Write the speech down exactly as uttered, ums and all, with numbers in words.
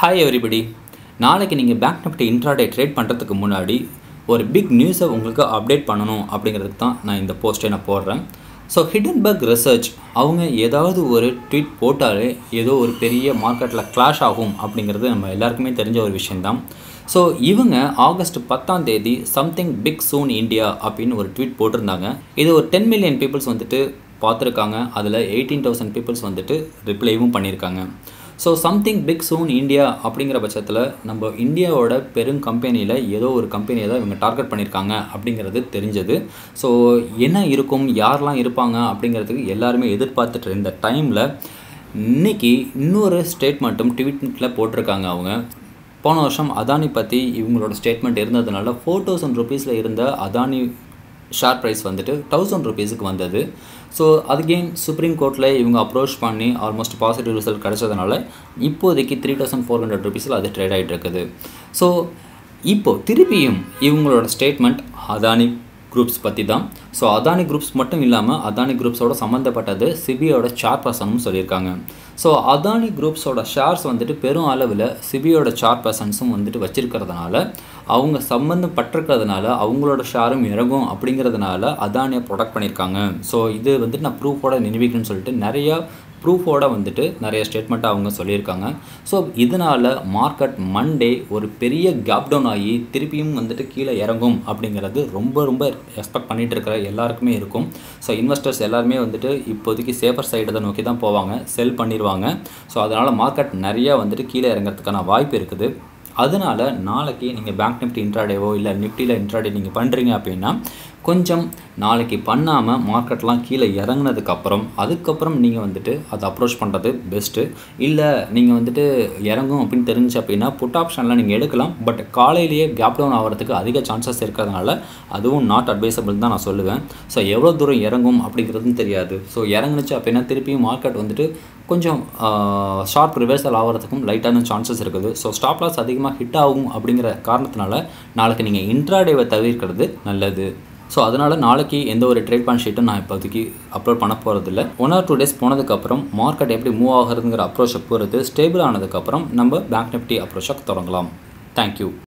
Hi everybody. நாளைக்கு நீங்கள் bank Nifty intraday trade பண்ணுறதுக்கு முன்னாடி ஒரு பிக் நியூஸை உங்களுக்கு அப்டேட் பண்ணணும் அப்படிங்கிறதுக்கு தான் நான் இந்த போஸ்ட்டை நான் போடுறேன். ஸோ ஹிடன்பர்க் ரிசர்ச் அவங்க ஏதாவது ஒரு ட்வீட் போட்டாலே ஏதோ ஒரு பெரிய மார்க்கெட்டில் கிளாஷ் ஆகும் அப்படிங்கிறது நம்ம எல்லாருக்குமே தெரிஞ்ச ஒரு விஷயந்தான். ஸோ இவங்க ஆகஸ்ட் பத்தாம் தேதி சம்திங் பிக் சூன் இந்தியா அப்படின்னு ஒரு ட்வீட் போட்டிருந்தாங்க. இது ஒரு டென் மில்லியன் பீப்புள்ஸ் வந்துட்டு பார்த்துருக்காங்க. அதில் எயிட்டீன் தௌசண்ட் பீப்புள்ஸ் வந்துட்டு ரிப்ளைவும் பண்ணியிருக்காங்க. So something big soon India அப்படிங்கிற பட்சத்தில் நம்ம இந்தியாவோட பெரும் கம்பெனியில் ஏதோ ஒரு கம்பெனியை தான் இவங்க டார்கெட் பண்ணியிருக்காங்க அப்படிங்கிறது தெரிஞ்சது. ஸோ என்ன இருக்கும், யாரெல்லாம் இருப்பாங்க அப்படிங்கிறதுக்கு எல்லாருமே எதிர்பார்த்துட்டு இருந்த டைமில் இன்றைக்கி இன்னொரு ஸ்டேட்மெண்ட்டும் ட்வீட்டில் போட்டிருக்காங்க. அவங்க போன வருஷம் அதானி பற்றி இவங்களோட ஸ்டேட்மெண்ட் இருந்ததுனால ஃபோர் தௌசண்ட் ருபீஸில் இருந்த அதானி ஷேர் ப்ரைஸ் வந்துட்டு தௌசண்ட் ருபீஸுக்கு வந்தது. ஸோ அதுகெயின் சுப்ரீம் கோர்ட்டில் இவங்க அப்ரோச் பண்ணி ஆல்மோஸ்ட் பாசிட்டிவ் ரிசல்ட் கிடச்சதுனால இப்போதைக்கு த்ரீ தௌசண்ட் ஃபோர் ஹண்ட்ரட் ருபீஸில் அது ட்ரேட் ஆகிட்டு இருக்குது. ஸோ இப்போது திருப்பியும் இவங்களோட ஸ்டேட்மெண்ட் அதானி குரூப்ஸ் பற்றி தான். ஸோ அதானி குரூப்ஸ் மட்டும் இல்லாமல் அதானி குரூப்ஸோட சம்மந்தப்பட்டது சிபியோட சேர்பர்சனும் சொல்லியிருக்காங்க. ஸோ அதானி குரூப்ஸோட ஷேர்ஸ் வந்துட்டு பெரும் அளவில் சிபியோட சேர்பர்சன்ஸும் வந்துட்டு வச்சுருக்கிறதுனால அவங்க சம்மந்தப்பட்டிருக்கிறதுனால அவங்களோட ஷேரும் இறங்கும் அப்படிங்கிறதுனால அதானியை ப்ரொடக்ட் பண்ணியிருக்காங்க. ஸோ இது வந்துட்டு நான் ப்ரூஃபோட நிரூபிக்கணும்னு சொல்லிட்டு நிறையா ப்ரூஃபோட வந்துட்டு நிறைய ஸ்டேட்மெண்ட்டை அவங்க சொல்லியிருக்காங்க. ஸோ இதனால் மார்க்கெட் மண்டே ஒரு பெரிய கேப் டவுன் ஆகி திருப்பியும் வந்துட்டு கீழே இறங்கும் அப்படிங்கிறது ரொம்ப ரொம்ப எக்ஸ்பெக்ட் பண்ணிகிட்டு இருக்கிற எல்லாருக்குமே இருக்கும். ஸோ இன்வெஸ்டர்ஸ் எல்லாருமே வந்துட்டு இப்போதைக்கு சேஃபர் சைடு தான் நோக்கி தான் போவாங்க, செல் பண்ணிடுவாங்க. ஸோ அதனால் மார்க்கெட் நிறையா வந்துட்டு கீழே இறங்கிறதுக்கான வாய்ப்பு இருக்குது. அதனால் நாளைக்கு நீங்கள் பேங்க் நிஃப்டி இன்ட்ராடேவோ இல்லை நிஃப்டியில் இன்ட்ராடே நீங்கள் பண்ணுறீங்க அப்படின்னா கொஞ்சம் நாளைக்கு பண்ணாமல் மார்க்கெட்லாம் கீழே இறங்கினதுக்கப்புறம் அதுக்கப்புறம் நீங்கள் வந்துட்டு அதை அப்ரோச் பண்ணுறது பெஸ்ட்டு. இல்லை நீங்கள் வந்துட்டு இறங்கும் அப்படின்னு தெரிஞ்சு அப்படின்னா புட் ஆப்ஷன்லாம் நீங்கள் எடுக்கலாம். பட் காலையிலேயே கேப் டவுன் ஆகிறதுக்கு அதிக சான்சஸ் இருக்கிறதுனால அதுவும் நாட் அட்வைசபிள் தான் நான் சொல்லுவேன். ஸோ எவ்வளோ தூரம் இறங்கும் அப்படிங்கிறதும் தெரியாது. ஸோ இறங்குனுச்சு அப்படின்னா திருப்பியும் மார்க்கெட் வந்துட்டு கொஞ்சம் ஷார்ப் ரிவர்சல் ஆகிறதுக்கும் லைட்டான சான்சஸ் இருக்குது. ஸோ ஸ்டாப் லாஸ் அதிகமாக ஹிட் ஆகும் அப்படிங்கிற காரணத்தினால நாளைக்கு நீங்கள் இன்ட்ராடேவை தவிர்க்கிறது நல்லது. ஸோ அதனால் நாளைக்கு எந்த ஒரு ட்ரேட் பிளான் ஷீட்டும் நான் இப்போதைக்கு அப்லோட் பண்ண போகிறதில்ல. ஒன் ஆர் டூ டேஸ் போனதுக்கப்புறம் மார்க்கெட் எப்படி மூவ் ஆகுறதுங்கிற அப்ரோச்சை பொறுத்து ஸ்டேபிள் ஆனதுக்கப்புறம் நம்ம பேங்க் நிஃப்டி அப்ரோச்சை தொடங்கலாம். தேங்க்யூ.